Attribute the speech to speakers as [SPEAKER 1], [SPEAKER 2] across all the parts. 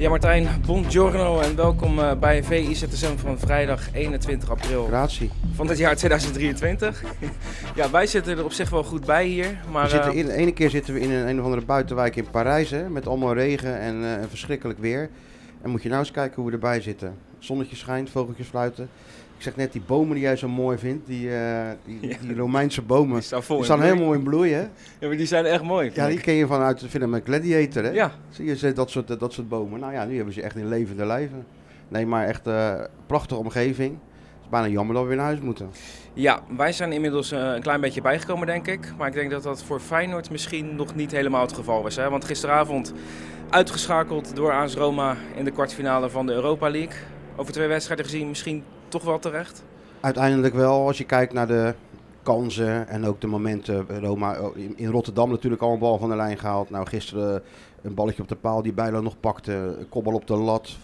[SPEAKER 1] Ja, Martijn, buongiorno en welkom bij VIZSM van vrijdag 21 april
[SPEAKER 2] Grazie.
[SPEAKER 1] van het jaar 2023. Ja, wij zitten er op zich wel goed bij hier, maar...
[SPEAKER 2] De ene keer zitten we in een of andere buitenwijk in Parijs, hè, met allemaal regen en verschrikkelijk weer. En moet je nou eens kijken hoe we erbij zitten. Zonnetje schijnt, vogeltjes fluiten. Ik zeg net, die bomen die jij zo mooi vindt, die Romeinse bomen, die staan helemaal in bloei, hè?
[SPEAKER 1] Ja, maar die zijn echt mooi.
[SPEAKER 2] Ja, die ken je vanuit de film Gladiator, hè?
[SPEAKER 1] Ja.
[SPEAKER 2] Zie je dat soort bomen. Nou ja, nu hebben ze echt in levende lijven. Nee, maar echt prachtige omgeving. Het is bijna jammer dat we weer naar huis moeten.
[SPEAKER 1] Ja, wij zijn inmiddels een klein beetje bijgekomen, denk ik. Maar ik denk dat dat voor Feyenoord misschien nog niet helemaal het geval was. Hè? Want gisteravond uitgeschakeld door AS Roma in de kwartfinale van de Europa League. Over 2 wedstrijden gezien misschien toch wel terecht?
[SPEAKER 2] Uiteindelijk wel, als je kijkt naar de kansen en ook de momenten. Roma in Rotterdam natuurlijk al een bal van de lijn gehaald. Nou, gisteren een balletje op de paal die Bijlo nog pakte. Een kopbal op de lat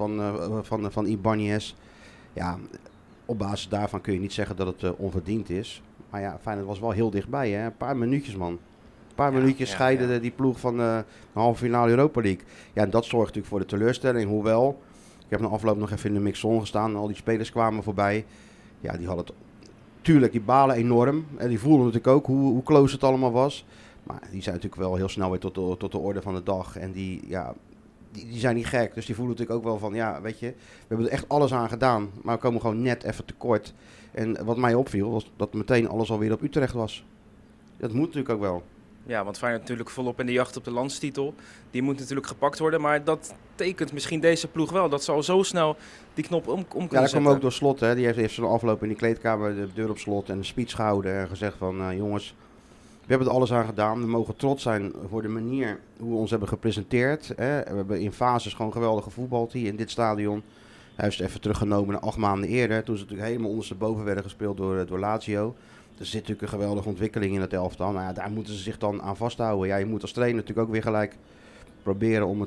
[SPEAKER 2] van Ibanez. Ja, op basis daarvan kun je niet zeggen dat het onverdiend is. Maar ja, Feyenoord was wel heel dichtbij, hè? Een paar minuutjes, man. Een paar minuutjes scheiden die ploeg van de halve finale Europa League. Ja, en dat zorgt natuurlijk voor de teleurstelling. Hoewel, ik heb na afloop nog even in de mixzone gestaan. Al die spelers kwamen voorbij. Ja, die hadden het... Tuurlijk, die balen enorm. En die voelden natuurlijk ook hoe close het allemaal was. Maar die zijn natuurlijk wel heel snel weer tot de orde van de dag. En die zijn niet gek. Dus die voelen natuurlijk ook wel van, ja, weet je, we hebben er echt alles aan gedaan. Maar we komen gewoon net even tekort. En wat mij opviel, was dat meteen alles alweer op Utrecht was. Dat moet natuurlijk ook wel.
[SPEAKER 1] Ja, want Feyenoord natuurlijk volop in de jacht op de landstitel. Die moet natuurlijk gepakt worden, maar dat tekent misschien deze ploeg wel. Dat ze al zo snel die knop om kunnen zetten.
[SPEAKER 2] Ja, dat kwam ook door Slot. Hè. Die heeft zo'n afloop in die kleedkamer de deur op slot en een speech gehouden. En gezegd van, jongens, we hebben er alles aan gedaan. We mogen trots zijn voor de manier hoe we ons hebben gepresenteerd. Hè. We hebben in fases gewoon geweldig gevoetbald hier in dit stadion. Hij heeft het even teruggenomen naar 8 maanden eerder. Toen ze natuurlijk helemaal ondersteboven werden gespeeld door Lazio. Er zit natuurlijk een geweldige ontwikkeling in het elftal. Nou ja, daar moeten ze zich dan aan vasthouden. Ja, je moet als trainer natuurlijk ook weer gelijk proberen om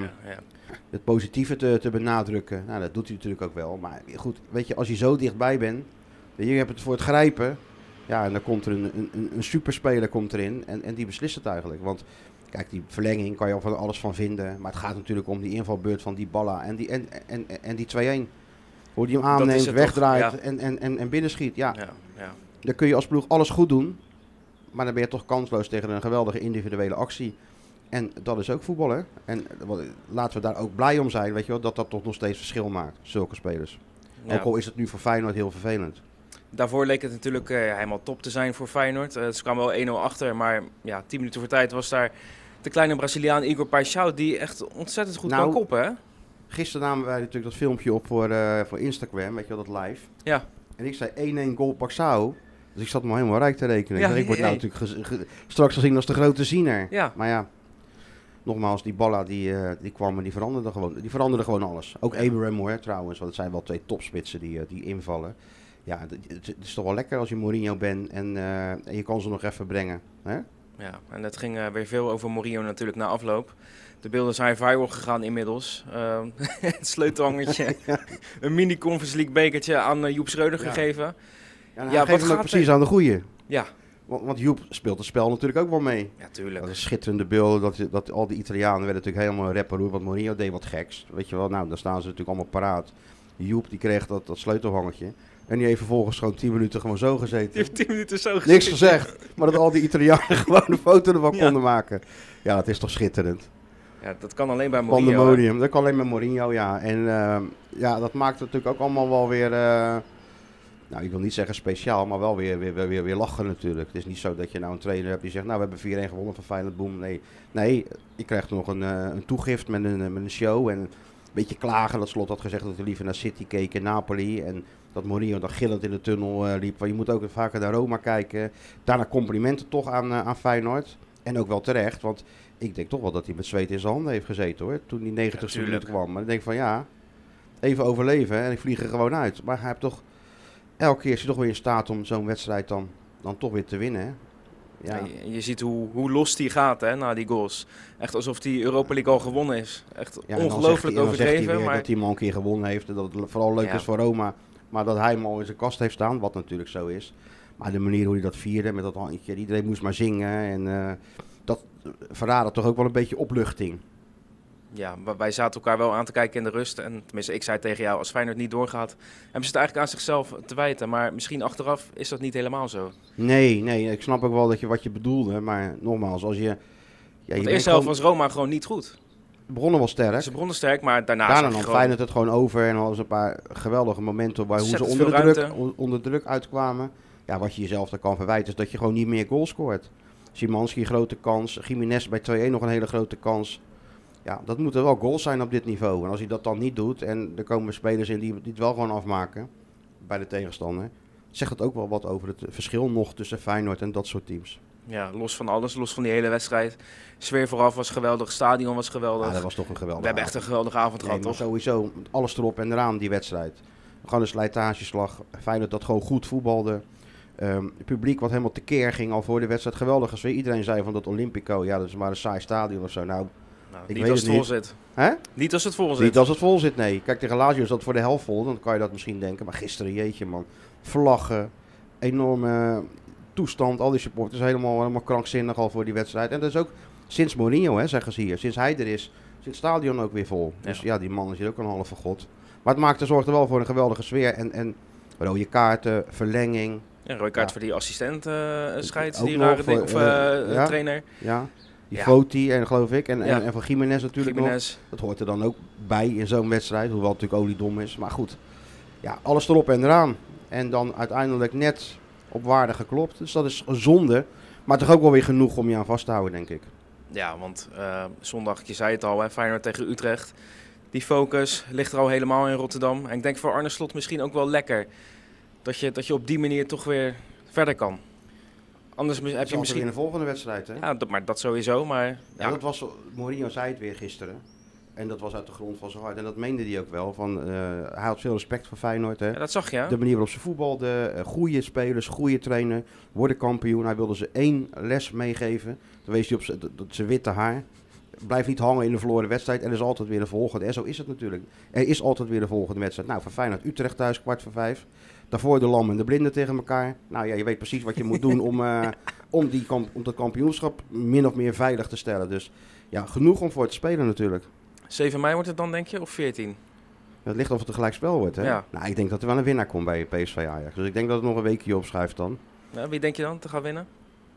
[SPEAKER 2] het positieve te benadrukken. Nou, dat doet hij natuurlijk ook wel. Maar goed, weet je, als je zo dichtbij bent, je hebt het voor het grijpen. Ja, en dan komt er een superspeler komt erin en die beslist het eigenlijk. Want kijk, die verlenging kan je al van alles van vinden. Maar het gaat natuurlijk om die invalbeurt van Dybala en die 2-1. Hoe die hem aanneemt, wegdraait en binnenschiet. Ja. Dan kun je als ploeg alles goed doen, maar dan ben je toch kansloos tegen een geweldige individuele actie. En dat is ook voetbal, hè. En laten we daar ook blij om zijn, weet je wel, dat dat toch nog steeds verschil maakt, zulke spelers. Ja. Ook al is het nu voor Feyenoord heel vervelend.
[SPEAKER 1] Daarvoor leek het natuurlijk helemaal top te zijn voor Feyenoord. Ze kwamen wel 1-0 achter, maar ja, 10 minuten voor tijd was daar de kleine Braziliaan Igor Paixão, die echt ontzettend goed kan koppen, hè.
[SPEAKER 2] Gisteren namen wij natuurlijk dat filmpje op voor Instagram, weet je wel, dat live.
[SPEAKER 1] Ja.
[SPEAKER 2] En ik zei 1-1 goal Paixão. Dus ik zat me helemaal rijk te rekenen. Ja, ik word nou natuurlijk straks gezien als de grote ziener.
[SPEAKER 1] Ja.
[SPEAKER 2] Maar ja, nogmaals, die Balla die kwam en die veranderde gewoon alles. Ook Abraham hoor, trouwens, want het zijn wel 2 topspitsen die invallen. Ja, het is toch wel lekker als je Mourinho bent en je kan ze nog even brengen. Hè?
[SPEAKER 1] Ja, en het ging weer veel over Mourinho natuurlijk na afloop. De beelden zijn viral gegaan inmiddels. Het sleutelhangertje, een mini Conference League bekertje aan Joep Schreuder gegeven.
[SPEAKER 2] Ja, hij geeft hem ook precies aan de goeie.
[SPEAKER 1] Ja.
[SPEAKER 2] Want Joep speelt het spel natuurlijk ook wel mee.
[SPEAKER 1] Ja, tuurlijk.
[SPEAKER 2] Dat is schitterende beelden. Dat al die Italianen werden natuurlijk helemaal rapperoer. Want Mourinho deed wat geks. Weet je wel, nou, dan staan ze natuurlijk allemaal paraat. Joep die kreeg dat sleutelhangertje. En die heeft vervolgens gewoon 10 minuten gewoon zo gezeten.
[SPEAKER 1] Die heeft 10 minuten zo gezeten.
[SPEAKER 2] Niks gezegd. Maar dat al die Italianen gewoon een foto ervan konden maken. Ja, dat is toch schitterend.
[SPEAKER 1] Ja, dat kan alleen bij Mourinho.
[SPEAKER 2] Pandemonium. Dat kan alleen bij Mourinho, ja. En ja, dat maakt het natuurlijk ook allemaal wel weer... nou, ik wil niet zeggen speciaal, maar wel weer lachen natuurlijk. Het is niet zo dat je nou een trainer hebt die zegt... Nou, we hebben 4-1 gewonnen van Feyenoord, boem. Nee, je krijgt nog een toegift met een show. En een beetje klagen. Dat Slot had gezegd dat hij liever naar City keek in Napoli. En dat Mourinho dan gillend in de tunnel liep. Van, je moet ook vaker naar Roma kijken. Daarna complimenten toch aan Feyenoord. En ook wel terecht, want ik denk toch wel dat hij met zweet in zijn handen heeft gezeten hoor. Toen die 90 minuut kwam. Maar ik denk van ja, even overleven en ik vlieg er gewoon uit. Maar hij heeft toch... Elke keer is hij toch weer in staat om zo'n wedstrijd dan toch weer te winnen. Hè?
[SPEAKER 1] Ja. Je ziet hoe los die gaat hè, na die goals. Echt alsof die Europa League al gewonnen is. Echt ongelooflijk overdreven.
[SPEAKER 2] Maar dat hij hem al een keer gewonnen heeft. En dat het vooral leuk is voor Roma. Maar dat hij hem al in zijn kast heeft staan. Wat natuurlijk zo is. Maar de manier hoe hij dat vierde. Met dat handje. Iedereen moest maar zingen. En dat verraadde toch ook wel een beetje opluchting.
[SPEAKER 1] Ja, wij zaten elkaar wel aan te kijken in de rust. En tenminste, ik zei tegen jou, als Feyenoord niet doorgaat, hebben ze het eigenlijk aan zichzelf te wijten. Maar misschien achteraf is dat niet helemaal zo.
[SPEAKER 2] Nee, ik snap ook wel wat je bedoelde. Maar nogmaals, als je... Ja,
[SPEAKER 1] Want de eerste helft was Roma gewoon niet goed.
[SPEAKER 2] Begonnen wel sterk.
[SPEAKER 1] Ze begonnen sterk, maar daarna
[SPEAKER 2] nam Feyenoord het gewoon over. En hadden ze een paar geweldige momenten waar hoe ze onder druk uitkwamen. Ja, wat je jezelf dan kan verwijten is dat je gewoon niet meer goals scoort. Szymanski grote kans. Gimenez bij 2-1 nog een hele grote kans. Ja, dat moeten wel goals zijn op dit niveau. En als hij dat dan niet doet en er komen spelers in die het wel gewoon afmaken bij de tegenstander, zegt het ook wel wat over het verschil nog tussen Feyenoord en dat soort teams.
[SPEAKER 1] Ja, los van alles, los van die hele wedstrijd. Sfeer vooraf was geweldig, stadion was geweldig.
[SPEAKER 2] Ja, dat was toch een geweldige
[SPEAKER 1] We hebben echt een geweldige avond gehad, toch?
[SPEAKER 2] Sowieso, alles erop en eraan die wedstrijd. Gewoon een slijtageslag. Feyenoord dat gewoon goed voetbalde. Het publiek wat helemaal tekeer ging al voor de wedstrijd. Geweldige sfeer. Iedereen zei van dat Olympico, ja, dat is maar een saai stadion of zo. Nou, ik
[SPEAKER 1] niet als het vol zit.
[SPEAKER 2] Hè?
[SPEAKER 1] Niet als het vol zit.
[SPEAKER 2] Niet als het vol zit, nee. Kijk, tegen Lazio is dat voor de helft vol. Dan kan je dat misschien denken. Maar gisteren, jeetje man. Vlaggen. Enorme toestand. Al die supporters helemaal krankzinnig al voor die wedstrijd. En dat is ook sinds Mourinho, hè, zeggen ze hier. Sinds hij er is, zit het stadion ook weer vol. Dus ja, die man is hier ook een halve god. Maar het zorgde wel voor een geweldige sfeer. En rode kaarten, verlenging.
[SPEAKER 1] Ja, rode kaart voor die assistent scheids, die rare ding, of trainer.
[SPEAKER 2] Ja. Die Foti en geloof ik. En van Gimenez natuurlijk nog. Dat hoort er dan ook bij in zo'n wedstrijd. Hoewel het natuurlijk oliedom is. Maar goed. Ja, alles erop en eraan. En dan uiteindelijk net op waarde geklopt. Dus dat is een zonde. Maar toch ook wel weer genoeg om je aan vast te houden, denk ik.
[SPEAKER 1] Ja, want zondag, je zei het al, hè, Feyenoord tegen Utrecht. Die focus ligt er al helemaal in Rotterdam. En ik denk voor Arne Slot misschien ook wel lekker. Dat je op die manier toch weer verder kan. Anders heb je misschien
[SPEAKER 2] in de volgende wedstrijd, hè?
[SPEAKER 1] Ja, maar dat sowieso. Maar
[SPEAKER 2] ja, dat was Mourinho zei het weer gisteren. En dat was uit de grond van zijn hart. En dat meende hij ook wel. Hij had veel respect voor Feyenoord. Hè?
[SPEAKER 1] Ja, dat zag je. Hè?
[SPEAKER 2] De manier waarop ze voetbalden. Goede spelers, goede trainer. Worden kampioen. Hij wilde ze 1 les meegeven. Dan wees hij op zijn witte haar. Blijf niet hangen in de verloren wedstrijd. En er is altijd weer de volgende. En zo is het natuurlijk. Er is altijd weer de volgende wedstrijd. Nou, van Feyenoord Utrecht thuis, 4:15. Daarvoor de Lam en de Blinden tegen elkaar. Nou ja, je weet precies wat je moet doen om dat kampioenschap min of meer veilig te stellen. Dus ja, genoeg om voor te spelen natuurlijk.
[SPEAKER 1] 7 mei wordt het dan, denk je, of 14?
[SPEAKER 2] Het ligt of het een gelijkspel wordt, hè?
[SPEAKER 1] Ja.
[SPEAKER 2] Nou, ik denk dat er wel een winnaar komt bij PSV Ajax. Dus ik denk dat het nog een weekje opschuift dan.
[SPEAKER 1] Ja, wie denk je dan te gaan winnen?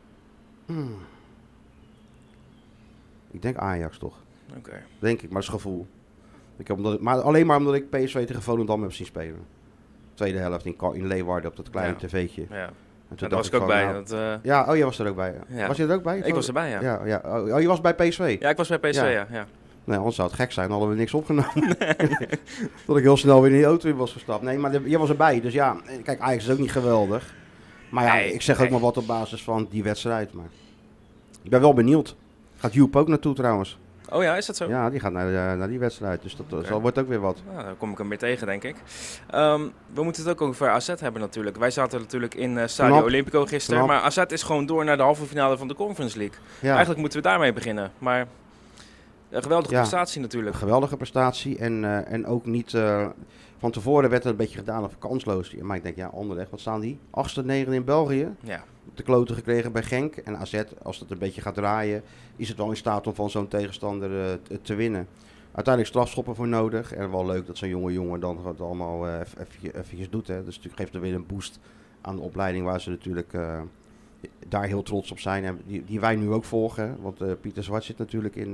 [SPEAKER 2] Ik denk Ajax toch.
[SPEAKER 1] Oké.
[SPEAKER 2] Denk ik, maar dat is gevoel. Maar alleen maar omdat ik PSV tegen Volendam heb zien spelen. Tweede helft in Leeuwarden op dat kleine tv'tje.
[SPEAKER 1] Ja. Daar was ik ook bij.
[SPEAKER 2] Nou, ja, oh, jij was er ook bij. Ja. Was je er ook bij?
[SPEAKER 1] Ik was erbij, ja.
[SPEAKER 2] Ja. Oh, je was bij PSV?
[SPEAKER 1] Ja, ik was bij PSV, ja.
[SPEAKER 2] Nee, anders zou het gek zijn, hadden we niks opgenomen. Dat ik heel snel weer in die auto in was gestapt. Nee, maar jij was erbij, dus ja. Kijk, Ajax is ook niet geweldig. Maar ja, ik zeg ook maar wat op basis van die wedstrijd. Maar ik ben wel benieuwd. Gaat Joep ook naartoe trouwens?
[SPEAKER 1] Oh ja, is dat zo?
[SPEAKER 2] Ja, die gaat naar die wedstrijd. Dus dat wordt ook weer wat.
[SPEAKER 1] Nou, dan kom ik hem weer tegen, denk ik. We moeten het ook over AZ hebben natuurlijk. Wij zaten natuurlijk in Stadio Olimpico gisteren. Maar AZ is gewoon door naar de halve finale van de Conference League. Ja. Eigenlijk moeten we daarmee beginnen. Maar een geweldige prestatie natuurlijk.
[SPEAKER 2] Een geweldige prestatie. En ook niet... van tevoren werd het een beetje gedaan of kansloos. Maar ik denk, ja, Anderlecht, wat staan die? 8e, 9e in België.
[SPEAKER 1] Ja.
[SPEAKER 2] De kloten gekregen bij Genk. En AZ, als het een beetje gaat draaien, is het wel in staat om van zo'n tegenstander te winnen. Uiteindelijk strafschoppen voor nodig. En wel leuk dat zo'n jonge jongen dan het allemaal eventjes doet. Hè. Dus natuurlijk geeft er weer een boost aan de opleiding waar ze natuurlijk daar heel trots op zijn. En die wij nu ook volgen. Want Pieter Zwart zit natuurlijk in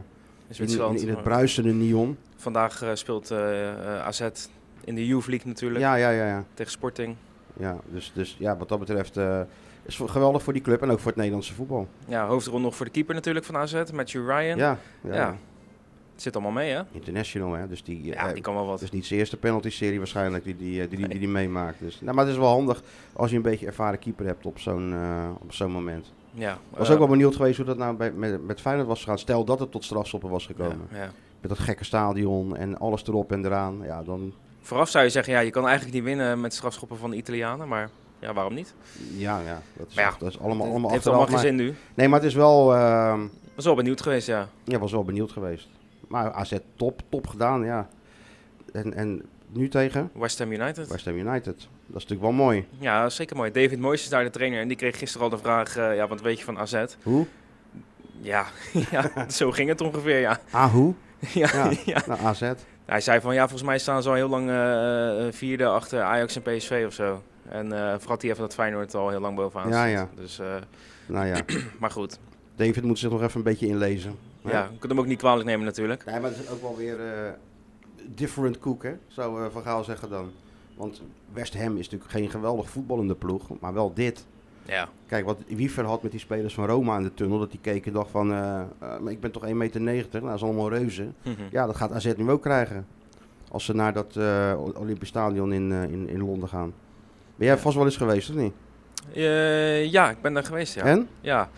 [SPEAKER 2] het bruisende Nyon.
[SPEAKER 1] Vandaag speelt AZ in de Youth League natuurlijk.
[SPEAKER 2] Ja.
[SPEAKER 1] Tegen Sporting.
[SPEAKER 2] Ja, dus ja, wat dat betreft is het geweldig voor die club en ook voor het Nederlandse voetbal.
[SPEAKER 1] Ja, hoofdrol nog voor de keeper natuurlijk van AZ, Matthew Ryan.
[SPEAKER 2] Ja.
[SPEAKER 1] Het zit allemaal mee, hè?
[SPEAKER 2] International, hè? Dus die
[SPEAKER 1] kan wel wat.
[SPEAKER 2] Het is niet zijn eerste penalty-serie waarschijnlijk die meemaakt. Dus, maar het is wel handig als je een beetje ervaren keeper hebt op zo'n moment.
[SPEAKER 1] Ja.
[SPEAKER 2] Ik was ook wel benieuwd geweest hoe dat nou met Feyenoord was gegaan. Stel dat het tot strafschoppen was gekomen.
[SPEAKER 1] Ja.
[SPEAKER 2] Met dat gekke stadion en alles erop en eraan. Ja, dan...
[SPEAKER 1] Vooraf zou je zeggen, je kan eigenlijk niet winnen met strafschoppen van de Italianen, maar ja, waarom niet?
[SPEAKER 2] Ja, dat is allemaal
[SPEAKER 1] het heeft
[SPEAKER 2] achteraf.
[SPEAKER 1] allemaal geen zin nu.
[SPEAKER 2] Nee, maar het is wel...
[SPEAKER 1] was wel benieuwd geweest, ja.
[SPEAKER 2] Ja, was wel benieuwd geweest. Maar AZ top gedaan, ja. En nu tegen?
[SPEAKER 1] West Ham United.
[SPEAKER 2] Dat is natuurlijk wel mooi.
[SPEAKER 1] Ja, zeker mooi. David Moyes is daar de trainer en die kreeg gisteren al de vraag, wat weet je van AZ?
[SPEAKER 2] Hoe?
[SPEAKER 1] Ja, zo ging het ongeveer, ja.
[SPEAKER 2] Hoe? Ja, naar AZ.
[SPEAKER 1] Hij zei van, volgens mij staan ze al heel lang vierde achter Ajax en PSV of zo. En vergat hij even dat Feyenoord al heel lang bovenaan staat.
[SPEAKER 2] Ja.
[SPEAKER 1] Dus,
[SPEAKER 2] nou ja.
[SPEAKER 1] maar goed.
[SPEAKER 2] David moet zich nog even een beetje inlezen.
[SPEAKER 1] Ja, je kunt hem ook niet kwalijk nemen natuurlijk.
[SPEAKER 2] Nee, maar het is ook wel weer different cook, hè? Zou Van Gaal zeggen dan. Want West Ham is natuurlijk geen geweldig voetballende ploeg, maar wel dit.
[SPEAKER 1] Ja.
[SPEAKER 2] Kijk, wat Wiever had met die spelers van Roma in de tunnel, dat die keken dacht van, maar ik ben toch 1,90 meter, nou, dat is allemaal reuzen. Ja, dat gaat AZ nu ook krijgen. Als ze naar dat Olympisch Stadion in Londen gaan. Ben jij vast wel eens geweest, of niet?
[SPEAKER 1] Ja, ik ben daar geweest, ja.
[SPEAKER 2] En?
[SPEAKER 1] Ja.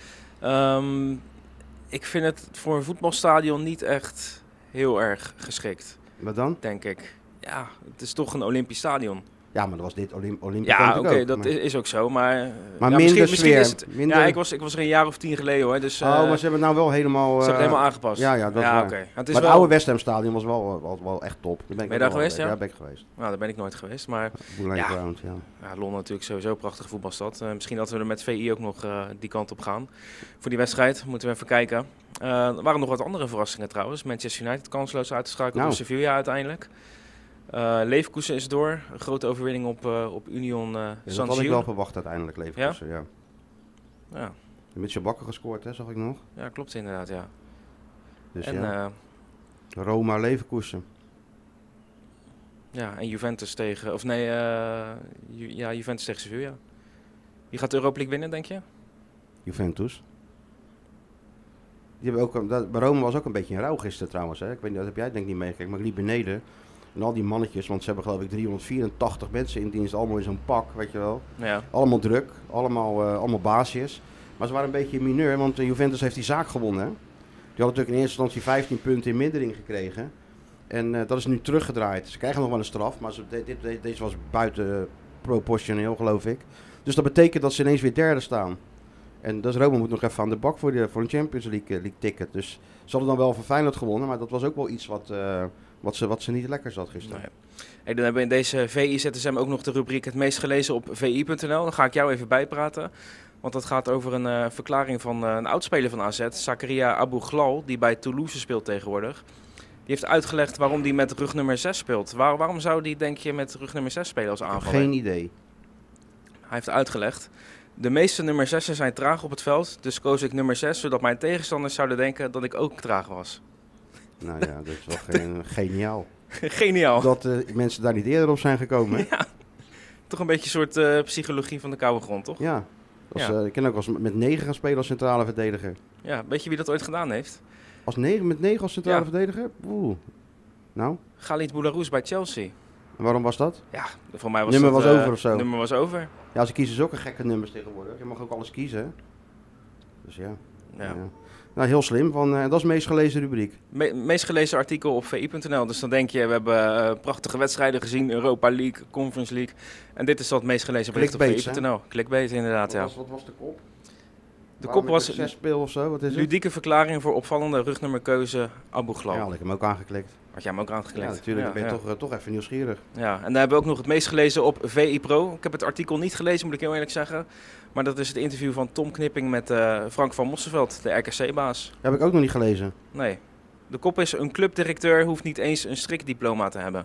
[SPEAKER 1] Ik vind het voor een voetbalstadion niet echt heel erg geschikt.
[SPEAKER 2] Wat dan?
[SPEAKER 1] Denk ik. Ja, het is toch een Olympisch stadion.
[SPEAKER 2] Ja, maar dat was dit Olympisch.
[SPEAKER 1] Ja, oké, dat is ook zo, maar...
[SPEAKER 2] Maar minder sfeer.
[SPEAKER 1] Is het,
[SPEAKER 2] minder...
[SPEAKER 1] Ja, ik was er een jaar of 10 geleden hoor, dus...
[SPEAKER 2] maar ze hebben het nou wel helemaal...
[SPEAKER 1] ze hebben het helemaal aangepast.
[SPEAKER 2] Ja, dat is waar.
[SPEAKER 1] Okay.
[SPEAKER 2] Maar het oude West Ham stadion was wel echt top.
[SPEAKER 1] Ben je daar geweest, ja?
[SPEAKER 2] Ja, ben ik geweest.
[SPEAKER 1] Nou, daar ben ik nooit geweest, maar...
[SPEAKER 2] Ground, ja.
[SPEAKER 1] Londen natuurlijk sowieso een prachtige voetbalstad. Misschien dat we er met VI ook nog die kant op gaan. Voor die wedstrijd moeten we even kijken. Er waren nog wat andere verrassingen trouwens. Manchester United kansloos uitgeschakeld door Sevilla uiteindelijk. Leverkusen is door. Een grote overwinning op Union San Gil.
[SPEAKER 2] Dat had ik wel verwacht uiteindelijk, Leverkusen. Ja. Met zijn bakken gescoord, hè, zag ik nog.
[SPEAKER 1] Ja, klopt inderdaad, ja.
[SPEAKER 2] Dus Roma, Leverkusen.
[SPEAKER 1] Ja, en Juventus tegen... Of nee, Juventus tegen Sevilla. Wie gaat de Europa League winnen, denk je?
[SPEAKER 2] Juventus. Die hebben ook, bij Roma was ook een beetje een rouw gisteren trouwens. Hè. Ik weet niet, dat heb jij denk ik niet meegekeken, maar ik liep beneden. En al die mannetjes, want ze hebben geloof ik 384 mensen in dienst, allemaal in zo'n pak, weet je wel.
[SPEAKER 1] Ja.
[SPEAKER 2] Allemaal druk, allemaal baasjes. Maar ze waren een beetje mineur, want Juventus heeft die zaak gewonnen. Hè. Die hadden natuurlijk in eerste instantie 15 punten in mindering gekregen. En dat is nu teruggedraaid. Ze krijgen nog wel een straf, maar deze was buiten proportioneel, geloof ik. Dus dat betekent dat ze ineens weer derde staan. En dus Roma moet nog even aan de bak voor een Champions League ticket. Dus ze hadden dan wel van Feyenoord gewonnen, maar dat was ook wel iets wat ze niet lekker zat gisteren.
[SPEAKER 1] Nee. Hey, dan hebben we in deze VI-ZSM ook nog de rubriek het meest gelezen op vi.nl. Dan ga ik jou even bijpraten. Want dat gaat over een verklaring van een oudspeler van AZ, Zakaria Abou Ghlal, die bij Toulouse speelt tegenwoordig. Die heeft uitgelegd waarom hij met rug nummer 6 speelt. Waarom zou die, denk je, met rug nummer 6 spelen als aanvaller?
[SPEAKER 2] Geen idee.
[SPEAKER 1] Hij heeft uitgelegd. De meeste nummer 6'en zijn traag op het veld, dus koos ik nummer 6, zodat mijn tegenstanders zouden denken dat ik ook traag was.
[SPEAKER 2] Nou ja, dat is wel geniaal.
[SPEAKER 1] Geniaal.
[SPEAKER 2] Dat mensen daar niet eerder op zijn gekomen.
[SPEAKER 1] Ja, toch een beetje een soort psychologie van de koude grond, toch?
[SPEAKER 2] Ja. Ik ken ook wel eens met 9 gaan spelen als centrale verdediger.
[SPEAKER 1] Ja, weet je wie dat ooit gedaan heeft?
[SPEAKER 2] Met 9 als centrale verdediger? Oeh. Nou?
[SPEAKER 1] Khalid Boularus bij Chelsea.
[SPEAKER 2] En waarom was dat?
[SPEAKER 1] Ja, voor mij was
[SPEAKER 2] nummer was over of zo?
[SPEAKER 1] Nummer was over.
[SPEAKER 2] Ja, ze kiezen zulke gekke nummers tegenwoordig. Je mag ook alles kiezen, hè? Dus ja. Nou, heel slim. Dat is de meest gelezen rubriek.
[SPEAKER 1] Meest gelezen artikel op vi.nl. Dus dan denk je, we hebben prachtige wedstrijden gezien. Europa League, Conference League. En dit is dat meest gelezen bericht op vi.nl. Clickbait inderdaad,
[SPEAKER 2] wat was de kop?
[SPEAKER 1] De kop was
[SPEAKER 2] 6 speel of zo, wat is het?
[SPEAKER 1] Ludieke verklaring voor opvallende rugnummerkeuze Abou Ghlal.
[SPEAKER 2] Ja, had ik hem ook aangeklikt.
[SPEAKER 1] Had jij hem ook aangeklikt?
[SPEAKER 2] Ja, natuurlijk. Ik ben toch even nieuwsgierig.
[SPEAKER 1] Ja, en daar hebben we ook nog het meest gelezen op VI Pro. Ik heb het artikel niet gelezen, moet ik heel eerlijk zeggen. Maar dat is het interview van Tom Knipping met Frank van Mosselveld, de RKC-baas.
[SPEAKER 2] Heb ik ook nog niet gelezen.
[SPEAKER 1] Nee. De kop is, een clubdirecteur hoeft niet eens een strikdiploma te hebben.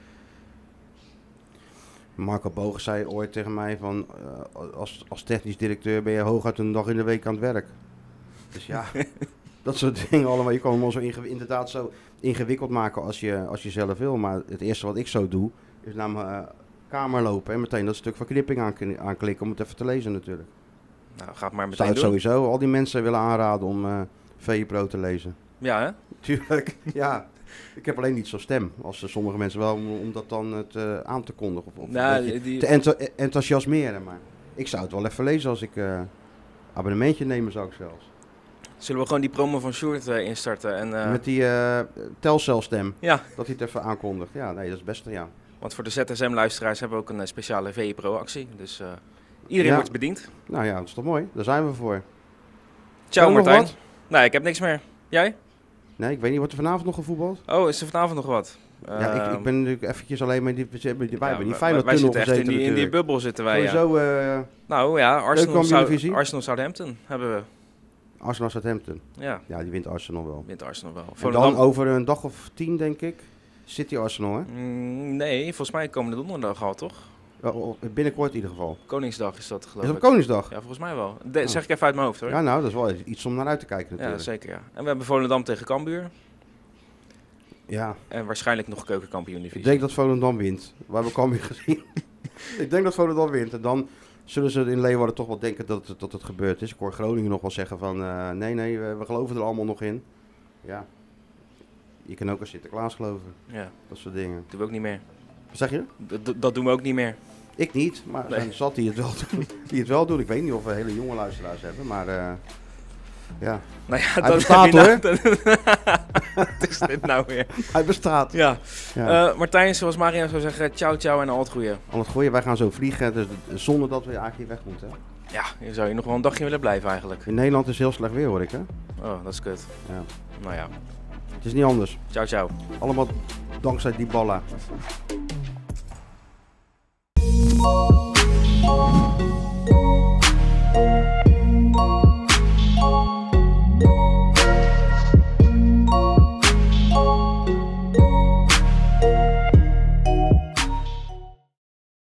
[SPEAKER 2] Marco Boog zei ooit tegen mij van, als technisch directeur ben je hooguit een dag in de week aan het werk. Dus ja, dat soort dingen allemaal. Je kan hem al zo inderdaad zo ingewikkeld maken als je zelf wil. Maar het eerste wat ik zo doe, is naar mijn kamer lopen en meteen dat stuk van Knipping aanklikken om het even te lezen natuurlijk.
[SPEAKER 1] Nou, ga het maar meteen
[SPEAKER 2] zou het
[SPEAKER 1] doen.
[SPEAKER 2] Sowieso al die mensen willen aanraden om VI Pro te lezen.
[SPEAKER 1] Ja, hè?
[SPEAKER 2] Tuurlijk, ja. Ik heb alleen niet zo'n stem als sommige mensen wel om dat dan aan te kondigen of te enthousiasmeren. Maar ik zou het wel even lezen als ik abonnementje nemen zou ik zelfs.
[SPEAKER 1] Zullen we gewoon die promo van Sjoerd instarten? En,
[SPEAKER 2] met die Telcel-stem,
[SPEAKER 1] ja.
[SPEAKER 2] Dat hij het even aankondigt. Ja, nee, dat is het beste, ja.
[SPEAKER 1] Want voor de ZSM-luisteraars hebben we ook een speciale VI Pro-actie. Dus iedereen wordt bediend.
[SPEAKER 2] Nou ja, dat is toch mooi. Daar zijn we voor.
[SPEAKER 1] Ciao Martijn. Nee, ik heb niks meer. Jij?
[SPEAKER 2] Nee, ik weet niet. Wordt er vanavond nog gevoetbald?
[SPEAKER 1] Oh, is er vanavond nog wat?
[SPEAKER 2] Ja, ik ben natuurlijk eventjes alleen maar wij hebben die Feyenoord-tunnel gezeten
[SPEAKER 1] natuurlijk. In die bubbel zitten wij,
[SPEAKER 2] sowieso,
[SPEAKER 1] nou ja, Arsenal Southampton hebben we.
[SPEAKER 2] Arsenal Southampton.
[SPEAKER 1] Ja,
[SPEAKER 2] Ja, die wint Arsenal wel.
[SPEAKER 1] wint Arsenal wel.
[SPEAKER 2] En
[SPEAKER 1] Volendam-
[SPEAKER 2] dan over een dag of 10, denk ik, City Arsenal, hè?
[SPEAKER 1] Nee, volgens mij komende donderdag al, toch?
[SPEAKER 2] Binnenkort in ieder geval.
[SPEAKER 1] Koningsdag is dat,
[SPEAKER 2] Is
[SPEAKER 1] geloof
[SPEAKER 2] het
[SPEAKER 1] ik.
[SPEAKER 2] op Koningsdag?
[SPEAKER 1] Ja, volgens mij wel. Zeg ik even uit mijn hoofd, hoor.
[SPEAKER 2] Ja, nou, dat is wel iets om naar uit te kijken
[SPEAKER 1] Ja,
[SPEAKER 2] natuurlijk.
[SPEAKER 1] zeker, ja. En we hebben Volendam tegen Cambuur.
[SPEAKER 2] Ja,
[SPEAKER 1] En waarschijnlijk nog keukenkampioen
[SPEAKER 2] ik
[SPEAKER 1] divisie.
[SPEAKER 2] denk dat Volendam wint. We hebben Cambuur gezien. Ik denk dat Volendam wint. En dan zullen ze in Leeuwarden toch wel denken dat het gebeurd is. Ik hoor Groningen nog wel zeggen van... nee, we geloven er allemaal nog in. Ja, je kan ook aan Sinterklaas geloven.
[SPEAKER 1] Ja,
[SPEAKER 2] Dat soort dingen.
[SPEAKER 1] doen we ook niet meer.
[SPEAKER 2] Wat zeg je?
[SPEAKER 1] Dat doen we ook niet meer.
[SPEAKER 2] Ik niet, maar er
[SPEAKER 1] Nee.
[SPEAKER 2] zijn zat die het wel doen. Ik weet niet of we hele jonge luisteraars hebben, maar ja,
[SPEAKER 1] Nou ja,
[SPEAKER 2] Hij
[SPEAKER 1] dat
[SPEAKER 2] bestaat,
[SPEAKER 1] heb je nou- Wat is dit nou weer?
[SPEAKER 2] hij bestaat.
[SPEAKER 1] Ja.
[SPEAKER 2] Ja.
[SPEAKER 1] Martijn, zoals Marian zou zeggen, ciao ciao en al het goede.
[SPEAKER 2] Al het goeie, wij gaan zo vliegen, dus zonder dat we eigenlijk hier weg moeten. Hè?
[SPEAKER 1] Ja, je zou hier nog wel een dagje willen blijven eigenlijk.
[SPEAKER 2] In Nederland is heel slecht weer, hoor ik. Hè?
[SPEAKER 1] Oh, dat is kut.
[SPEAKER 2] Ja.
[SPEAKER 1] Nou ja,
[SPEAKER 2] Het is niet anders.
[SPEAKER 1] ciao ciao.
[SPEAKER 2] Allemaal dankzij die ballen.